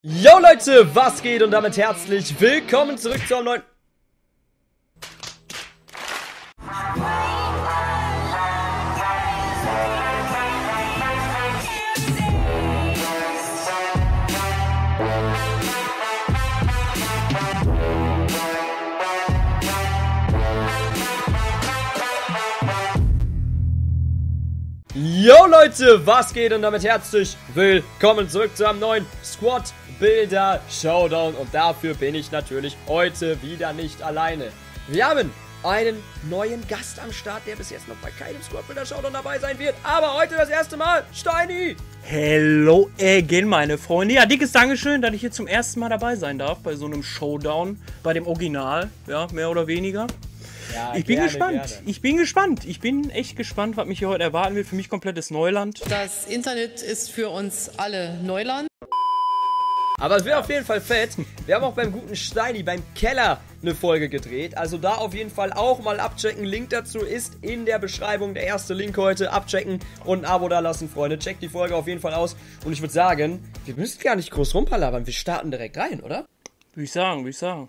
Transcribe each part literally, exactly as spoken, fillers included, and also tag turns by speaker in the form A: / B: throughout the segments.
A: Yo Leute, was geht und damit herzlich willkommen zurück zu einem neuen... Yo Leute, was geht und damit herzlich willkommen zurück zu einem neuen Squad Builder Showdown und dafür bin ich natürlich heute wieder nicht alleine. Wir haben einen neuen Gast am Start, der bis jetzt noch bei keinem Squad Builder Showdown dabei sein wird, aber heute das erste Mal, Steini!
B: Hello again, meine Freunde. Ja, dickes Dankeschön, dass ich hier zum ersten Mal dabei sein darf bei so einem Showdown, bei dem Original, ja, mehr oder weniger.
A: Ja,
B: ich bin
A: gerne,
B: gespannt,
A: gerne.
B: ich bin gespannt, ich bin echt gespannt, was mich hier heute erwarten wird. Für mich komplettes Neuland.
C: Das Internet ist für uns alle Neuland.
A: Aber es wird auf jeden Fall fett. Wir haben auch beim guten Steini, beim Keller, eine Folge gedreht. Also da auf jeden Fall auch mal abchecken. Link dazu ist in der Beschreibung. Der erste Link heute. Abchecken und ein Abo da lassen, Freunde. Checkt die Folge auf jeden Fall aus. Und ich würde sagen, wir müssen gar nicht groß rumpalabern. Wir starten direkt rein, oder?
B: Würde ich sagen, würde ich sagen.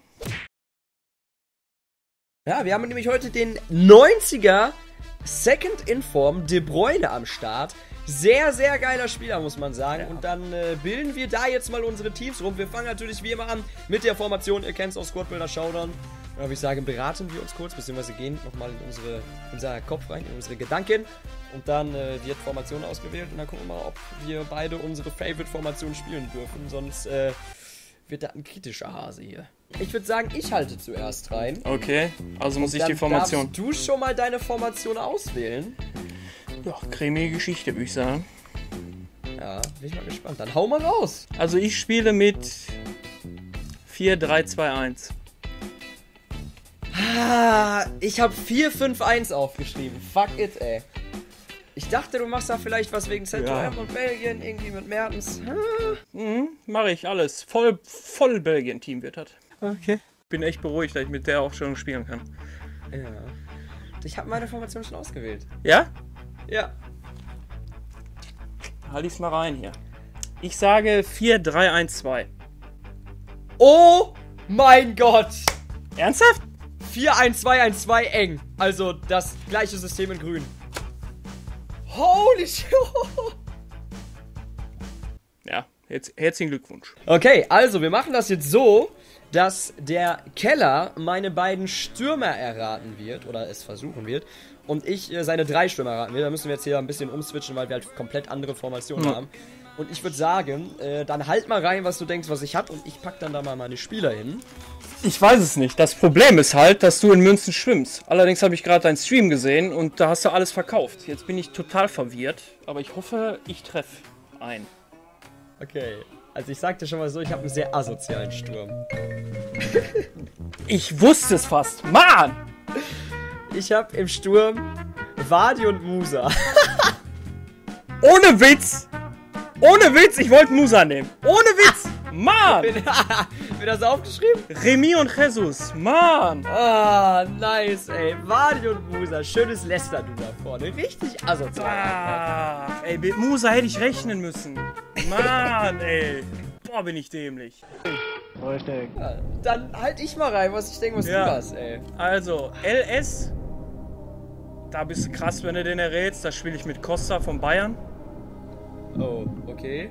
A: Ja, wir haben nämlich heute den neunziger Second Inform De Bruyne am Start. Sehr, sehr geiler Spieler, muss man sagen. Ja. Und dann äh, bilden wir da jetzt mal unsere Teams rum. Wir fangen natürlich wie immer an mit der Formation. Ihr kennt es aus Squad Builder Showdown. Ja, würde ich sagen, beraten wir uns kurz, beziehungsweise gehen nochmal in unsere, unser Kopf rein, in unsere Gedanken. Und dann äh, wird Formation ausgewählt. Und dann gucken wir mal, ob wir beide unsere Favorite-Formation spielen dürfen. Sonst äh, wird das ein kritischer Hase hier. Ich würde sagen, ich halte zuerst rein.
B: Okay, also muss
A: Und
B: ich die Formation.
A: Darfst du schon mal deine Formation auswählen?
B: Ja, cremige Geschichte, würde ich sagen.
A: Ja, bin ich mal gespannt. Dann hau mal raus.
B: Also ich spiele mit vier drei zwei eins.
A: Ah, ich habe vier fünf eins aufgeschrieben. Fuck it, ey. Ich dachte, du machst da vielleicht was wegen Central
B: Ja.
A: und Belgien, irgendwie mit Mertens.
B: Mhm, mache ich alles. Voll, voll Belgien-Team wird das.
A: Okay.
B: Bin echt beruhigt, dass ich mit der Aufstellung spielen kann.
A: Ja. Ich habe meine Formation schon ausgewählt.
B: Ja?
A: Ja.
B: Halt ich's mal rein hier. Ich sage vier drei eins zwei.
A: Oh mein Gott.
B: Ernsthaft?
A: vier eins zwei eins zwei eng. Also das gleiche System in grün. Holy shit.
B: Ja, herz herzlichen Glückwunsch.
A: Okay, also wir machen das jetzt so, dass der Keller meine beiden Stürmer erraten wird, oder es versuchen wird, und ich äh, seine drei Stürmer erraten will. Da müssen wir jetzt hier ein bisschen umswitchen, weil wir halt komplett andere Formationen
B: Ja.
A: haben. Und ich würde sagen, äh, dann halt mal rein, was du denkst, was ich hab, und ich pack dann da mal meine Spieler hin.
B: Ich weiß es nicht. Das Problem ist halt, dass du in Münzen schwimmst. Allerdings habe ich gerade deinen Stream gesehen und da hast du alles verkauft. Jetzt bin ich total verwirrt, aber ich hoffe, ich treffe ein.
A: Okay, also ich sagte schon mal so, ich habe einen sehr asozialen Sturm.
B: Ich wusste es fast. Mann!
A: Ich habe im Sturm Vardy und Musa.
B: Ohne Witz! Ohne Witz, ich wollte Musa nehmen. Ohne Witz! Mann!
A: Wird das aufgeschrieben?
B: Remy und Jesus. Mann!
A: Ah, nice, ey. Vardy und Musa. Schönes Leicester, du da vorne. Richtig asozial.
B: Ah, ey, mit Musa hätte ich rechnen müssen. Mann, ey. Boah, bin ich dämlich.
A: Ja, dann halt ich mal rein, was ich denke, was
B: Ja.
A: du hast, ey.
B: Also, L S. Da bist du krass, wenn du den errätst. Da spiele ich mit Costa von Bayern.
A: Oh, okay.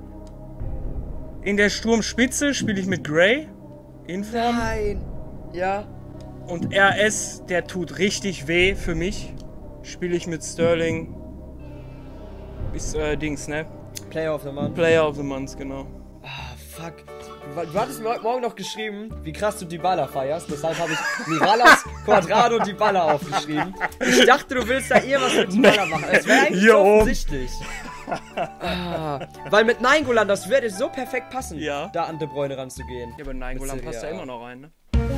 B: In der Sturmspitze spiele ich mit Gray. Inform.
A: Nein. Ja.
B: Und R S, der tut richtig weh für mich. Spiele ich mit Sterling. Ist äh, Dings, ne?
A: Player of the Month.
B: Player of the Month, genau.
A: Ah, fuck. Du, du hattest mir heute Morgen noch geschrieben, wie krass du Dybala feierst. Deshalb habe ich Miralas, Quadrado, Dybala aufgeschrieben. Ich dachte, du willst da irgendwas mit Dybala machen. Es wäre eigentlich
B: Hier
A: so
B: oben.
A: offensichtlich. Ah, weil mit Nainggolan, das würde so perfekt passen,
B: Ja.
A: da an De Bruyne ranzugehen.
B: Ja, aber Nainggolan
A: Mit
B: passt da
A: Serie A.
B: immer noch rein, ne?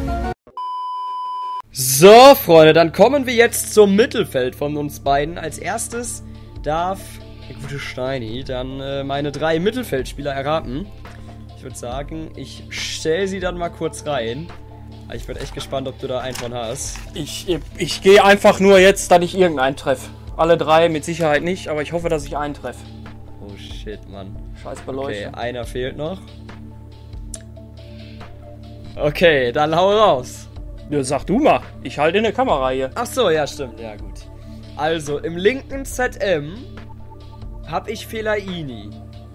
A: So, Freunde, dann kommen wir jetzt zum Mittelfeld von uns beiden. Als erstes darf der gute Steini dann äh, meine drei Mittelfeldspieler erraten. Ich würde sagen, ich stelle sie dann mal kurz rein. Ich bin echt gespannt, ob du da einen von hast.
B: Ich, ich gehe einfach nur jetzt, dass ich irgendeinen treffe. Alle drei mit Sicherheit nicht, aber ich hoffe, dass ich einen treffe.
A: Oh shit, Mann.
B: Scheiß
A: Okay,
B: Beleuchtung.
A: einer fehlt noch. Okay, dann hau raus.
B: Ja, sag du mal. Ich halte in der Kamera hier.
A: Ach so, ja, stimmt. Ja, gut. Also, im linken Z M hab ich Fellaini.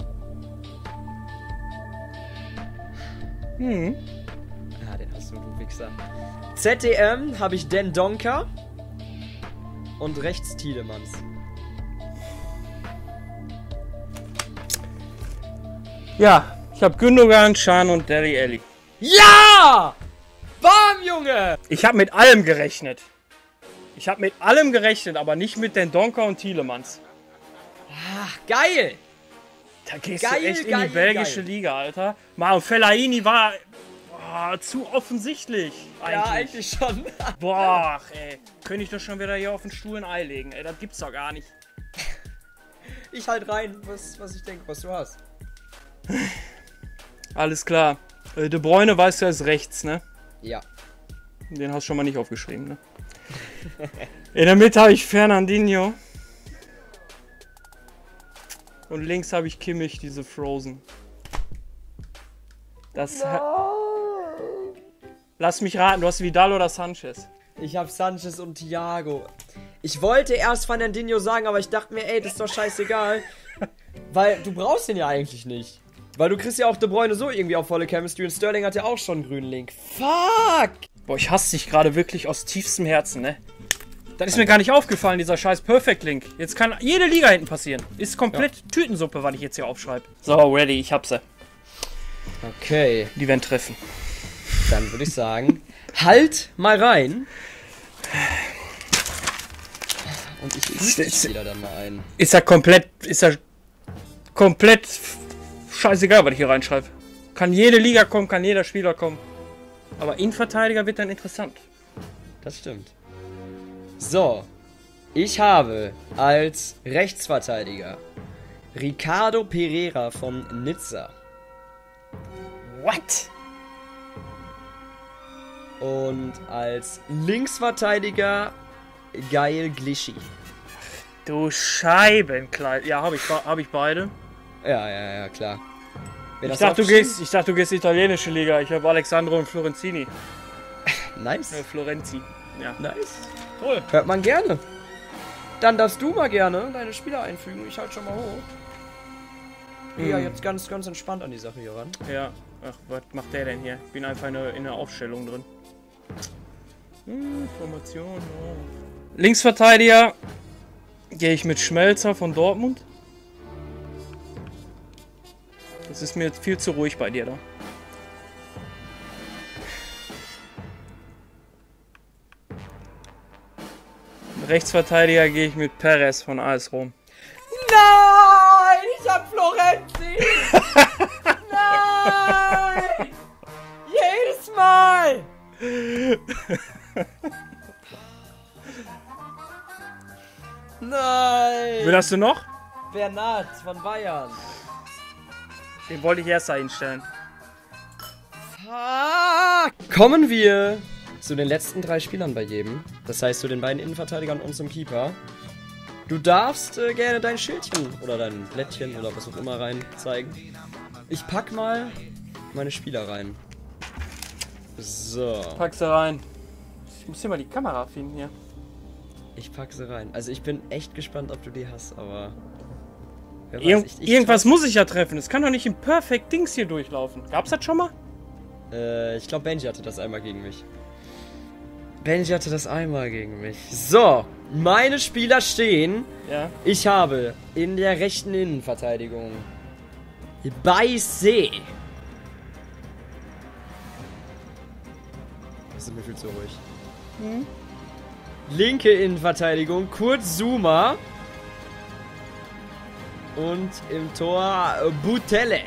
B: Hm.
A: Ah, den hast du, du Wichser. Z D M habe ich Dendonka. Und rechts Tielemans.
B: Ja, ich habe Gündogan, Can und Dele Alli.
A: Ja! Bam, Junge!
B: Ich habe mit allem gerechnet. Ich habe mit allem gerechnet, aber nicht mit den Donker und Tielemans.
A: Ach, geil!
B: Da gehst
A: Geil,
B: du echt in
A: geil,
B: die belgische
A: geil.
B: Liga, Alter. Mal, und Fellaini war oh, zu offensichtlich. Eigentlich.
A: Ja, eigentlich schon.
B: Boah, ey. Könnte ich doch schon wieder hier auf den Stuhl ein Ei legen, ey. Das gibt's doch gar nicht.
A: Ich halt rein, was, was ich denke, was du hast.
B: Alles klar. Äh, De Bruyne, weißt du, ist rechts, ne?
A: Ja.
B: Den hast du schon mal nicht aufgeschrieben, ne? In der Mitte habe ich Fernandinho. Und links habe ich Kimmich, diese Frozen. Das. Lass mich raten, du hast Vidal oder Sanchez?
A: Ich hab Sanchez und Thiago. Ich wollte erst Fernandinho sagen, aber ich dachte mir, ey, das ist doch scheißegal. Weil du brauchst den ja eigentlich nicht. Weil du kriegst ja auch De Bruyne so irgendwie auf volle Chemistry und Sterling hat ja auch schon einen grünen Link. Fuck!
B: Boah, ich hasse dich gerade wirklich aus tiefstem Herzen, ne? Das ist mir gar nicht aufgefallen, dieser scheiß Perfect Link. Jetzt kann jede Liga hinten passieren. Ist komplett ja. Tütensuppe, was ich jetzt hier aufschreibe. So, ready, ich hab sie.
A: Okay.
B: Die werden treffen.
A: Dann würde ich sagen, halt mal rein. Und ich prüfe dich wieder dann mal ein.
B: Ist ja komplett, ist ja komplett scheißegal, was ich hier reinschreibe. Kann jede Liga kommen, kann jeder Spieler kommen. Aber Innenverteidiger wird dann interessant.
A: Das stimmt. So, ich habe als Rechtsverteidiger Ricardo Pereira von Nizza.
B: What?
A: Und als Linksverteidiger Gael Glischi.
B: Du Scheibenkleid. Ja, habe ich, hab ich beide.
A: Ja, ja, ja, klar. Wen
B: Ich
A: hast
B: dachte, du
A: aufgeschrieben?
B: gehst, ich dachte, du gehst italienische Liga. Ich habe Alessandro und Florenzini.
A: Nice.
B: Äh, Florenzi. Ja.
A: Nice.
B: Toll.
A: Hört man gerne. Dann darfst du mal gerne deine Spieler einfügen. Ich halt schon mal hoch.
B: Mhm.
A: Ja, jetzt ganz, ganz entspannt an die Sache hier ran.
B: Ja. Ach, was macht der denn hier? Ich bin einfach in der, in der Aufstellung drin. Hm, Formation. Oh. Linksverteidiger gehe ich mit Schmelzer von Dortmund. Das ist mir jetzt viel zu ruhig bei dir da. Rechtsverteidiger gehe ich mit Perez von A S Rom.
A: Nein, ich hab Florenzi! Nein! Jedes Mal! Nein!
B: Wen hast du noch?
A: Bernat von Bayern.
B: Den wollte ich erst da hinstellen.
A: Fuck! Kommen wir zu den letzten drei Spielern bei jedem. Das heißt zu den beiden Innenverteidigern und zum Keeper. Du darfst äh, gerne dein Schildchen oder dein Blättchen oder was auch immer rein zeigen. Ich pack mal meine Spieler rein. So.
B: Pack sie rein. Ich muss hier mal die Kamera finden hier.
A: Ich pack sie rein. Also ich bin echt gespannt, ob du die hast, aber... wer weiß,
B: Irg
A: ich, ich
B: irgendwas muss ich ja treffen. Es kann doch nicht im Perfect Dings hier durchlaufen. Gab's das schon mal?
A: Äh, ich glaube Benji hatte das einmal gegen mich. Benji hatte das einmal gegen mich. So, meine Spieler stehen.
B: Ja.
A: Ich habe in der rechten Innenverteidigung bei See. Das ist mir viel zu ruhig.
B: Hm?
A: Linke Innenverteidigung Kurt Zouma. Und im Tor Butelle.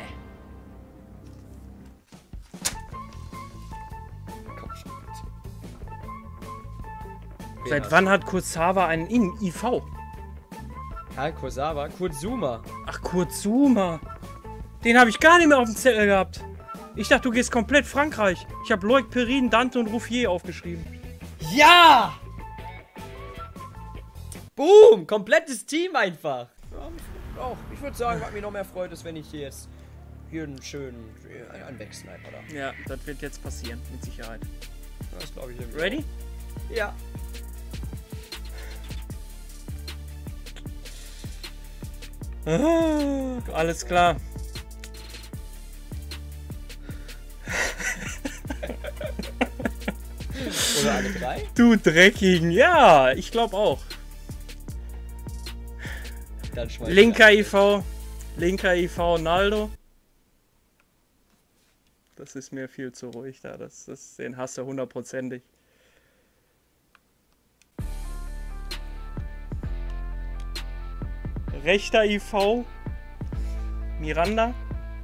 B: Seit wann hat Kurzawa einen In I V?
A: Ja, Kurzawa, Kurt Zouma.
B: Ach, Kurzuma. Den habe ich gar nicht mehr auf dem Zettel gehabt. Ich dachte, du gehst komplett Frankreich. Ich habe Loic Perrin, Dante und Ruffier aufgeschrieben.
A: Ja! Boom! Komplettes Team einfach. Ja, mich auch. Ich würde sagen, was mich noch mehr freut, ist, wenn ich hier jetzt hier einen schönen, einen Wegsniper da.
B: Ja, das wird jetzt passieren, mit Sicherheit.
A: Das glaube ich irgendwie.
B: Ready?
A: Auch. Ja.
B: Ah, alles klar.
A: Oder alle drei?
B: Du Dreckigen, ja, ich glaube auch.
A: Dann schmeiß
B: Linker I V, linker I V Naldo. Das ist mir viel zu ruhig da, das, das, den hast du hundertprozentig. Rechter I V, Miranda.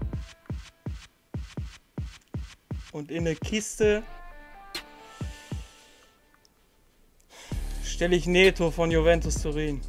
B: Und in der Kiste stelle ich Neto von Juventus Turin.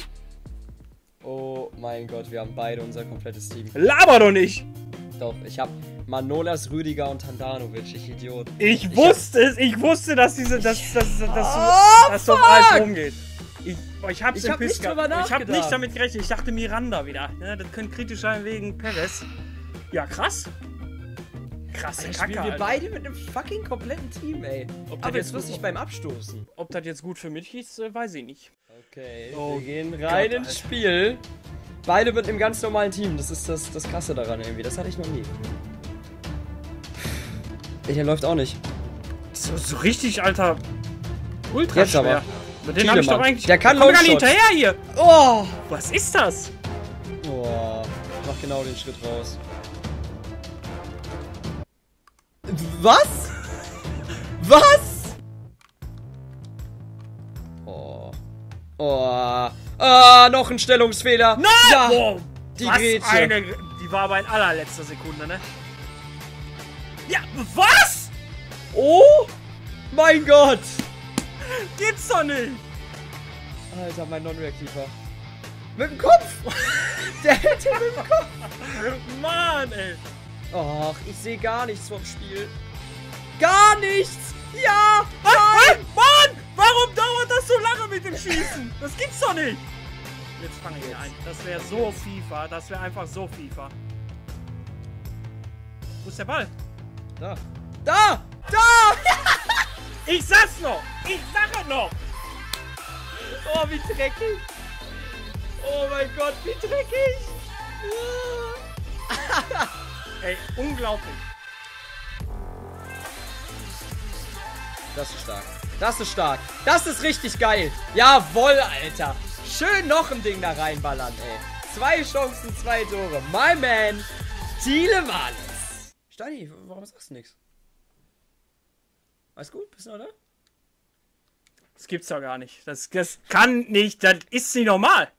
A: Oh mein Gott, wir haben beide unser komplettes Team.
B: Laber doch nicht!
A: Doch, ich habe Manolas, Rüdiger und Handanovic, ich Idiot.
B: Ich,
A: Ich
B: wusste es, ich wusste, dass diese, dass, dass, dass, dass,
A: Oh,
B: dass so
A: fuck!
B: alles rumgeht. Ich, ich hab's
A: Ich
B: im
A: hab nicht
B: Piss gehabt.
A: drüber
B: Ich hab
A: nachgedacht.
B: nicht damit gerechnet. Ich dachte Miranda wieder. Ja, das könnte kritisch sein wegen Perez. Ja, krass. Krasse
A: Dann
B: Kacke,
A: spielen wir
B: Alter.
A: beide mit einem fucking kompletten Team, ey.
B: Ob das
A: Aber
B: jetzt
A: jetzt lustig
B: gut-
A: beim Abstoßen.
B: Ob das jetzt gut für mich ist, äh, weiß ich nicht.
A: Okay,
B: Oh
A: wir gehen rein
B: Gott,
A: ins
B: Alter.
A: Spiel. Beide mit einem ganz normalen Team. Das ist das, das Krasse daran irgendwie. Das hatte ich noch nie. Der läuft auch nicht.
B: So, so richtig, Alter. Ultra
A: Jetzt
B: schwer.
A: aber.
B: Mit denen hab ich doch
A: Tiedemann.
B: eigentlich.
A: Der kann
B: Komm gar nicht
A: Longshots.
B: hinterher hier.
A: Oh!
B: Was ist das?
A: Boah. Mach genau den Schritt raus. Was? Was? Oh. Oh. Ah, noch ein Stellungsfehler.
B: Nein!
A: Ja.
B: Boah,
A: die
B: was
A: Grätsche.
B: eine. Die war aber in allerletzter Sekunde, ne? Ja, was?
A: Oh mein Gott.
B: Gibt's doch nicht!
A: Alter, mein Non-Reactiver. Mit dem Kopf. Der hätte mit dem Kopf.
B: Mann, ey!
A: Och, ich sehe gar nichts vom Spiel. Gar nichts. Ja.
B: Nein! Mann! Warum dauert das so lange mit dem Schießen? Das gibt's doch nicht! Jetzt fange ich ihn ein. Das wäre so FIFA. Das wäre einfach so FIFA. Wo ist der Ball?
A: Da. Da. Da.
B: Ich sag's noch! Ich sag es noch!
A: Oh, wie dreckig. Oh mein Gott, wie dreckig.
B: Ey, unglaublich.
A: Das ist stark. Das ist stark. Das ist richtig geil. Jawoll, Alter. Schön noch ein Ding da reinballern, ey. Zwei Chancen, zwei Tore. My man, Tielemans. Steini, warum sagst du nichts? Alles gut? Bist du noch da?
B: Das gibt's doch gar nicht. Das, das kann nicht. Das ist nicht normal.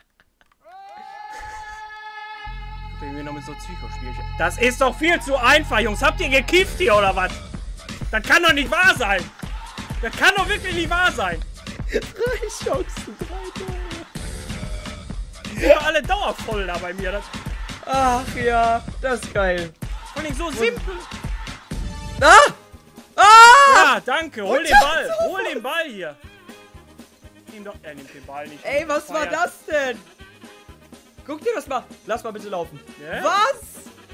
B: Irgendwie noch mit so Psychospielchen. Das ist doch viel zu einfach, Jungs. Habt ihr gekifft hier oder was? Das kann doch nicht wahr sein. Das kann doch wirklich nicht wahr sein.
A: Drei Chancen, drei Tore.
B: Die sind doch alle dauervoll da bei mir. Das
A: Ach ja, das ist geil.
B: fand ich so simpel.
A: Ah! Ah!
B: Ja, danke. Hol den Ball. Hol den Ball hier. Nimm doch, er nimmt den Ball nicht.
A: Ey, was war
B: Feiert.
A: das denn? Guck dir das mal. Lass mal bitte laufen.
B: Ja?
A: Was?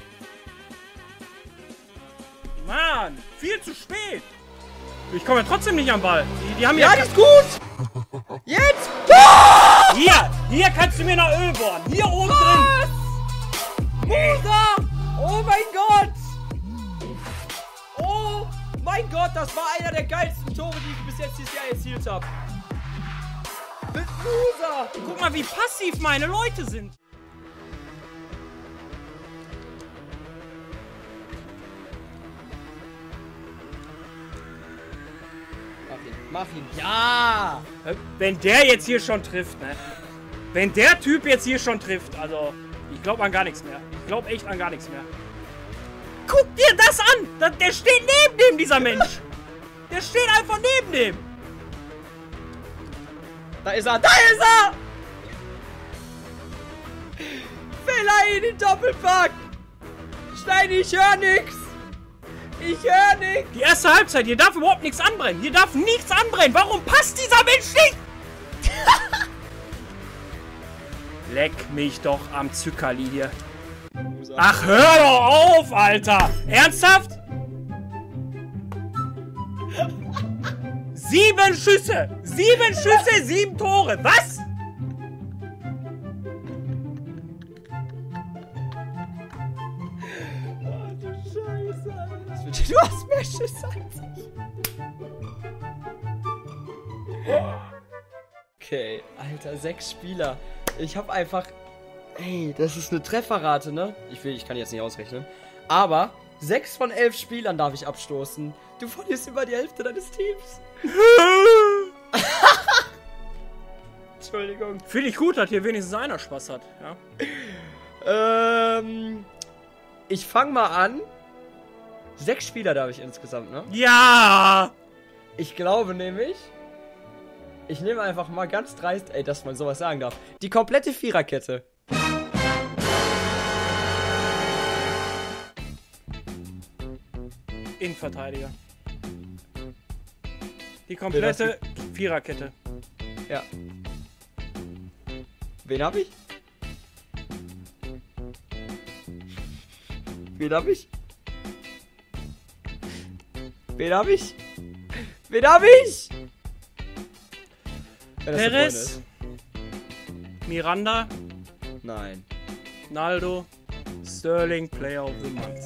B: Mann, viel zu spät. Ich komme ja trotzdem nicht am Ball. Die, die haben
A: Ja,
B: ja...
A: die ist gut. Jetzt.
B: Hier, hier kannst du mir noch Öl bohren. Hier oben drin.
A: Musa! Oh mein Gott! Oh mein Gott, das war einer der geilsten Tore, die ich bis jetzt dieses Jahr erzielt habe. Mit Musa!
B: Guck mal, wie passiv meine Leute sind.
A: Mach ihn, mach ihn. Ja!
B: Wenn der jetzt hier schon trifft, ne? Wenn der Typ jetzt hier schon trifft, also ich glaube an gar nichts mehr. Ich glaube echt an gar nichts mehr. Guck dir das an! Da, der steht neben dem, dieser Mensch! Der steht einfach neben dem!
A: Da ist er, da ist er! Fellaini, den Doppelpack! Steini, ich hör nix! Ich hör nix!
B: Die erste Halbzeit, hier darf überhaupt nichts anbrennen. Hier darf nichts anbrennen. Warum passt dieser Mensch nicht? Leck mich doch am Zückerli hier.
A: Musa.
B: Ach, hör doch auf, Alter! Ernsthaft? Sieben Schüsse! Sieben Schüsse, sieben Tore! Was?
A: Oh, du Scheiße, Alter. Du hast mehr Schüsse als ich. Okay, Alter, sechs Spieler. Ich hab einfach... Ey, das ist eine Trefferrate, ne? Ich will, ich kann jetzt nicht ausrechnen. Aber sechs von elf Spielern darf ich abstoßen. Du verlierst über die Hälfte deines Teams. Entschuldigung.
B: Finde ich gut, dass hier wenigstens einer Spaß hat, ja?
A: Ähm... Ich fang mal an. Sechs Spieler darf ich insgesamt, ne?
B: Ja!
A: Ich glaube nämlich... Ich nehme einfach mal ganz dreist... Ey, dass man sowas sagen darf. Die komplette Viererkette.
B: Innenverteidiger. Die komplette Viererkette.
A: Ja. Wen hab ich? Wen hab ich? Wen hab ich? Wen hab ich? Wenn das der Freund
B: Perez,
A: ist.
B: Miranda,
A: Nein.
B: Naldo, Sterling, Player of the Month.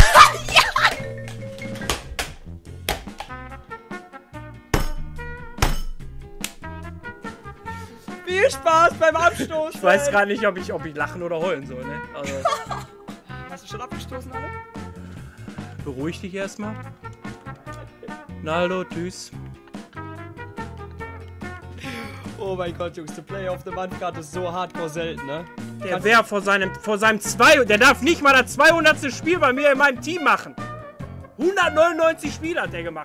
A: Viel Spaß beim Abstoßen!
B: Ich weiß gar nicht, ob ich, ob ich lachen oder heulen soll, ne? Also,
A: Hast du schon abgestoßen, alle?
B: beruhig dich erstmal. Naldo, tschüss.
A: Oh mein Gott, Jungs, der Player of the Month Card ist so hardcore selten, ne?
B: Der wäre vor seinem, vor seinem zwei, der darf nicht mal das zweihundertste Spiel bei mir in meinem Team machen. hundertneunundneunzig Spiele hat der gemacht.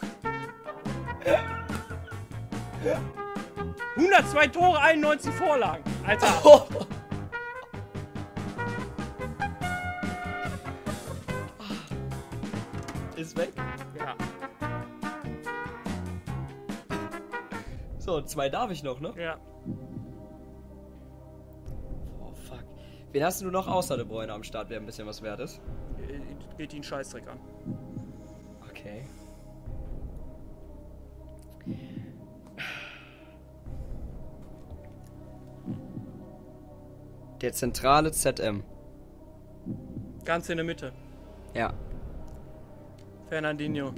B: hundertzwei Tore, einundneunzig Vorlagen. Alter.
A: Oh. Ist weg.
B: Ja.
A: So, zwei darf ich noch, ne?
B: Ja.
A: Oh, fuck. Wen hast du noch außer De Bruyne am Start, wer ein bisschen was wert ist?
B: Geht ihn Scheißdreck an.
A: Okay. Der zentrale Z M.
B: Ganz in der Mitte.
A: Ja.
B: Fernandinho.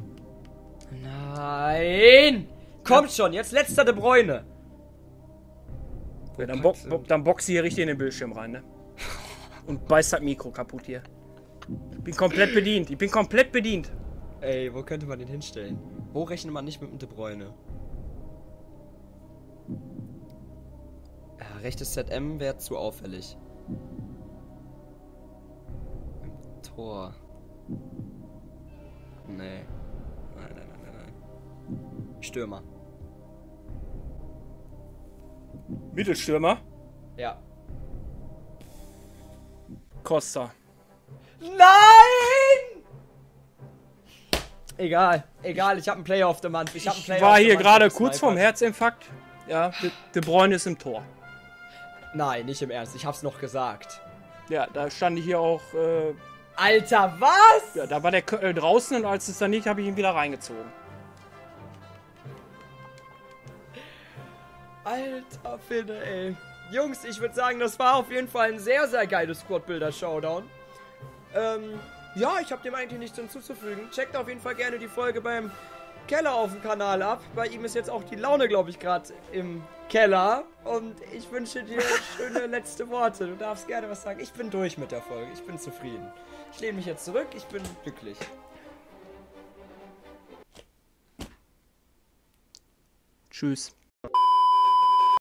A: Nein! Kommt schon, jetzt letzter De Bruyne.
B: Ja, dann, bo bo dann box hier richtig in den Bildschirm rein, ne? Und beißt das Mikro kaputt hier. Ich bin komplett bedient. Ich bin komplett bedient.
A: Ey, wo könnte man den hinstellen? Wo rechnet man nicht mit dem De Bruyne? Ja, rechtes Z M wäre zu auffällig. Im Tor. Nee. Nein, nein, nein, nein, nein. Stürmer.
B: Mittelstürmer.
A: Ja.
B: Costa.
A: Nein! Egal, egal, ich habe einen Player of the Month. Ich, hab einen
B: Ich
A: Player
B: war
A: of the
B: hier
A: Month
B: gerade
A: gesnipert.
B: kurz vorm Herzinfarkt. Ja, De, De Bruyne ist im Tor.
A: Nein, nicht im Ernst, ich hab's noch gesagt.
B: Ja, da stand ich hier auch. Äh,
A: Alter, was?
B: ja, da war der Köttel draußen und als es dann nicht, habe ich ihn wieder reingezogen.
A: Alter Finne, ey. Jungs, ich würde sagen, das war auf jeden Fall ein sehr, sehr geiles Squad-Builder-Showdown. Ähm, ja, ich habe dem eigentlich nichts hinzuzufügen. Checkt auf jeden Fall gerne die Folge beim Keller auf dem Kanal ab. Bei ihm ist jetzt auch die Laune, glaube ich, gerade im Keller. Und ich wünsche dir schöne letzte Worte. Du darfst gerne was sagen. Ich bin durch mit der Folge. Ich bin zufrieden. Ich lehne mich jetzt zurück. Ich bin glücklich.
B: Tschüss.